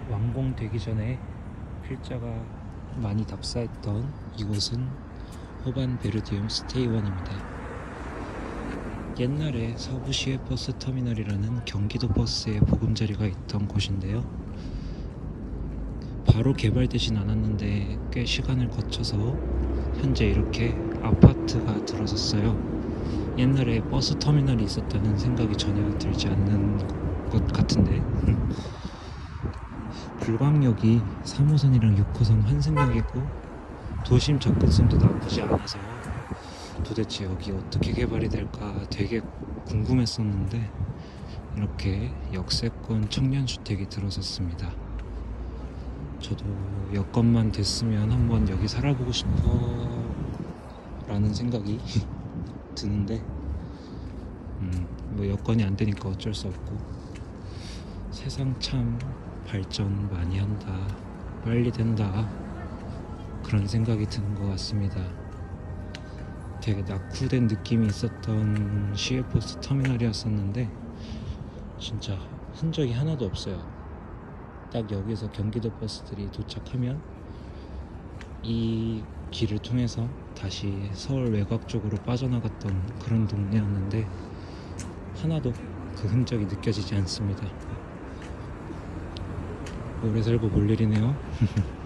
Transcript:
완공되기 전에 필자가 많이 답사했던 이곳은 호반 베르디움 스테이원입니다. 옛날에 서부 시외버스 터미널이라는 경기도 버스의 보금자리가 있던 곳인데요. 바로 개발되진 않았는데 꽤 시간을 거쳐서 현재 이렇게 아파트가 들어섰어요. 옛날에 버스 터미널이 있었다는 생각이 전혀 들지 않는 것 같은데 불광역이 3호선이랑 6호선 환승역이고 도심 접근성도 나쁘지 않아서 도대체 여기 어떻게 개발이 될까 되게 궁금했었는데 이렇게 역세권 청년주택이 들어섰습니다. 저도 여건만 됐으면 한번 여기 살아보고 싶어 라는 생각이 드는데 뭐 여건이 안 되니까 어쩔 수 없고 세상 참 발전 많이 한다, 빨리 된다, 그런 생각이 드는 것 같습니다. 되게 낙후된 느낌이 있었던 시외버스 터미널이었었는데 진짜 흔적이 하나도 없어요. 딱 여기서 경기도 버스들이 도착하면 이 길을 통해서 다시 서울 외곽 쪽으로 빠져나갔던 그런 동네였는데 하나도 그 흔적이 느껴지지 않습니다. 오래 살고 볼 일이네요.